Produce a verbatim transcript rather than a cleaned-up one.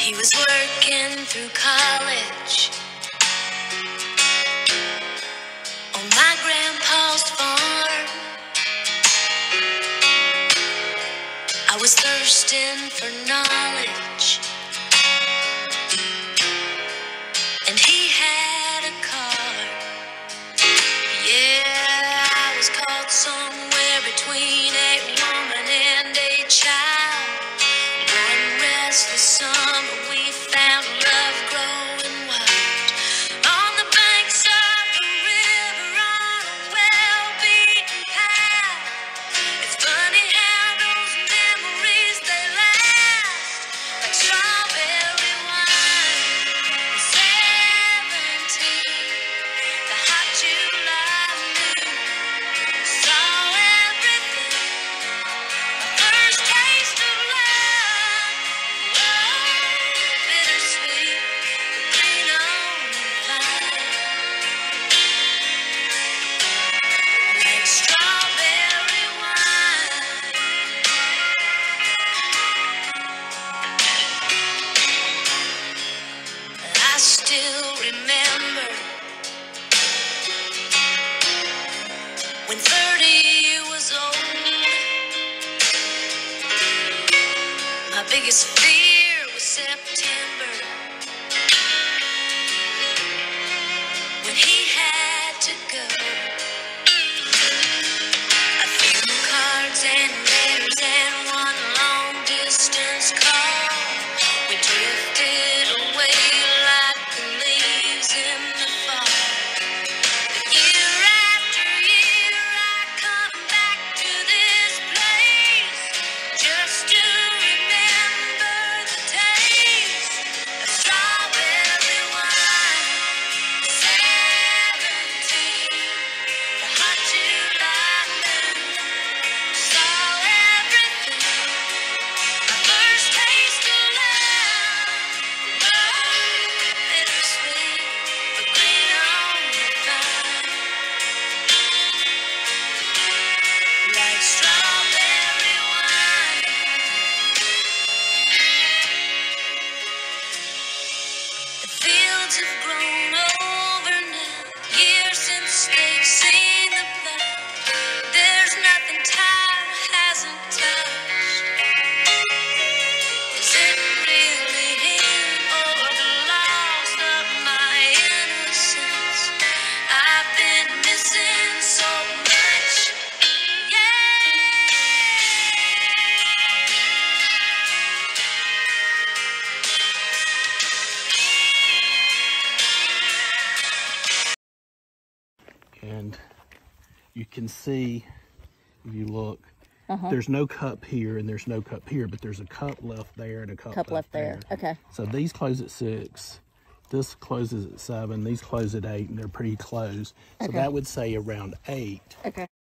He was working through college on my grandpa's farm. I was thirsting for knowledge, and he had a car. Yeah, I was caught somewhere between a woman and a child. One restless summer we found love growing wild on the banks of the river on a well-beaten path. It's funny how those memories, they last like strawberry wine. Seventeen, the hot July moon, saw everything. My first taste of love, oh, bittersweet, green on the vine, like strawberry wine. I still remember when thirty was old. My biggest fear was September, when he had to go. A few cards and letters and one long distance call. We drifted away like the leaves in the fall. Year after year I come back to this place just to remember the taste of strawberry wine. Seventeen, the hot July moon, saw everything. My first taste of love, oh, bittersweet, but green on the vine, like strawberry wine. The fields have grown over now, years since they've seen the plow. There's nothing time hasn't touched. Is it really him or the loss of my innocence? I've been missing so much, yeah. And you can see, if you look, Uh-huh. there's no cup here and there's no cup here, but there's a cup left there and a cup, Cup left there. Okay. So these close at six, this closes at seven, these close at eight, and they're pretty close. So Okay. that would say around eight. Okay.